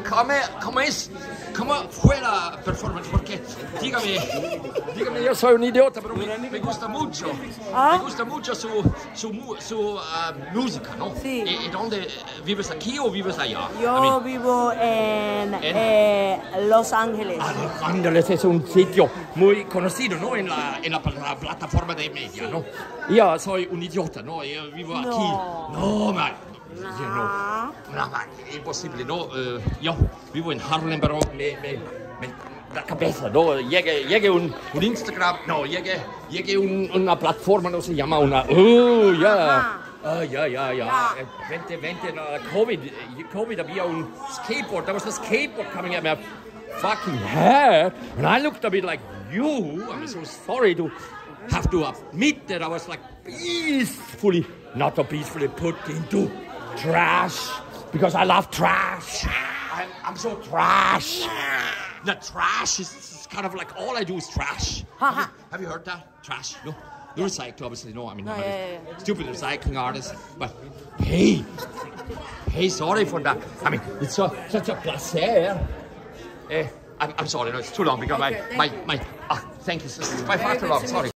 ¿Cómo fue la performance? Porque dígame, yo soy un idiota, pero me gusta mucho. Me gusta mucho su música, ¿no? Sí. ¿Y dónde vives aquí o vives allá? Yo vivo en Los Ángeles. Los Ángeles es un sitio muy conocido, ¿no? En la plataforma de media, ¿no? Yo soy un idiota, ¿no? Yo vivo aquí. No, man. No, imposible, ¿no? Yo vivo en Harlem, pero la cabeza, ¿no? Llegué un Instagram, no, llegué una plataforma, no se llama una... ya. Vente, no, COVID había un skateboard. There was a skateboard coming at my fucking head, and I looked a bit like you. I'm so sorry to have to admit that I was like not peacefully put into trash, because I love trash. I'm so trash. The trash is kind of like all I do is trash. Have you heard that? Trash? No? You recycle, obviously. No, I mean, I'm a stupid recycling artist. But hey, sorry for that. I mean, it's such a placer. I'm sorry, no, it's too long because my thank you. It's by far too long. Sorry.